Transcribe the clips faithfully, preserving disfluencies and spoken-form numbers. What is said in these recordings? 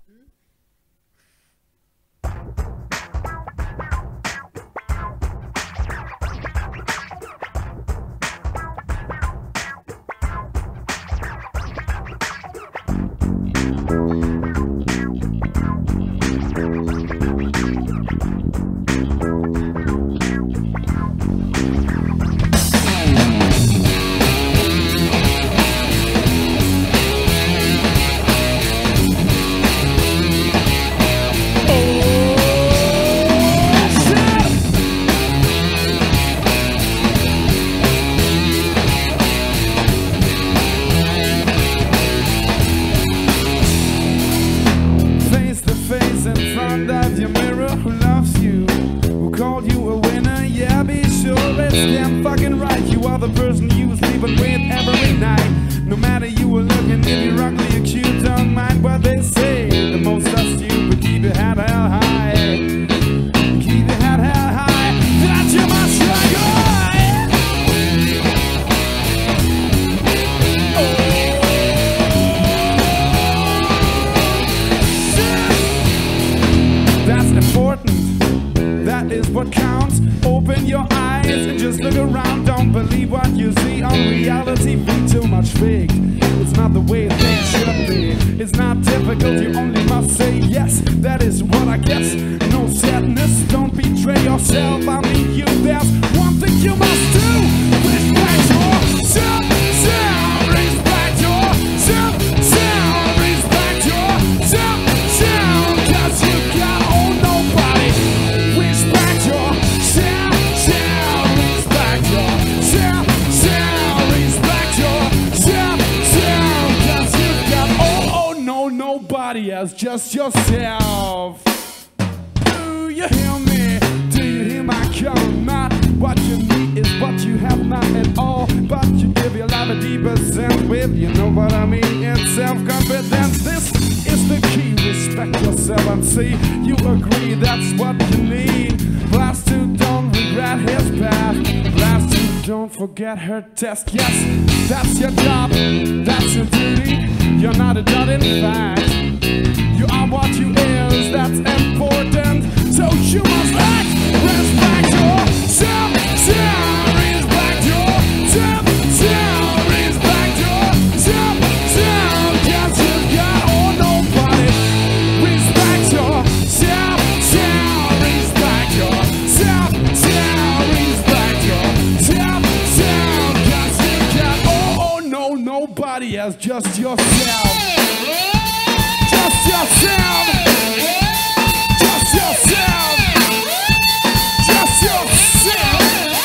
Of your mirror, who loves you, who called you a winner. Yeah, be sure it's damn fucking right. You are the person you were sleeping with every night. No matter you were looking, if you're ugly or cute, don't mind what they say. The most are stupid, keep your head held high. Keep your head held high, that you must strike high. Oh. That's important, that is what counts. Open your eyes and just look around. Don't believe what you see on reality, be too much fake. It's not the way things should be. It's not difficult, you only must say yes. That is what I guess. No sadness, don't betray yourself. I mean you, there's one thing you must do. Respect yourself, self, respect yourself, self, respect yourself, self, cause you got own nobody. Respect yourself, self, respect yourself, self, respect yourself, self, cause you got oh, oh no, nobody else, just yourself. Do you hear me? Do you hear my call? Not what you need is what you have, not at all. But you give your life a deeper sense with, you know what I mean, it's self-confidence. This is the key, respect yourself and see you agree that's what you need. Blast who don't regret his past, blast who don't forget her test. Yes, that's your job, that's your duty. You're not a dud in fact, you are what you is, that's important. So you must act, respect yourself, self, respect yourself, self, respect yourself, self, cause you got all nobody. Respect yourself, self, respect yourself, self, respect yourself, self, cause you got oh, oh no, nobody else, just yourself. Just yourself. Just yourself. Just yourself.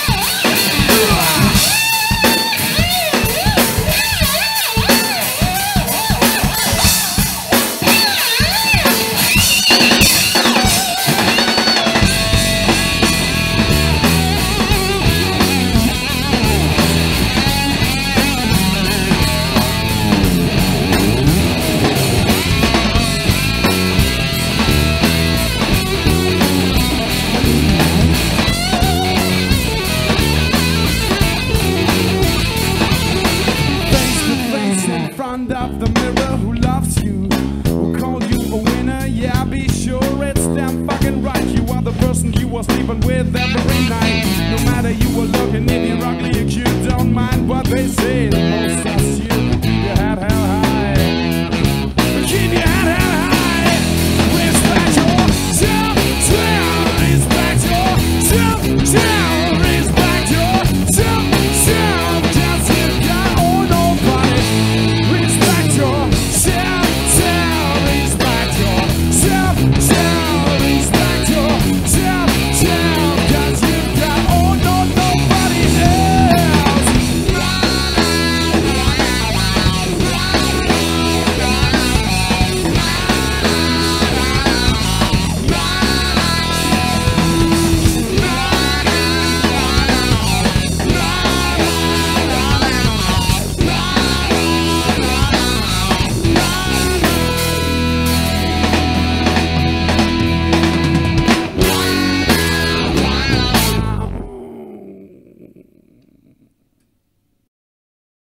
Of the mirror, who loves you, who called you a winner. Yeah, be sure it's damn fucking right. You are the person you were sleeping with.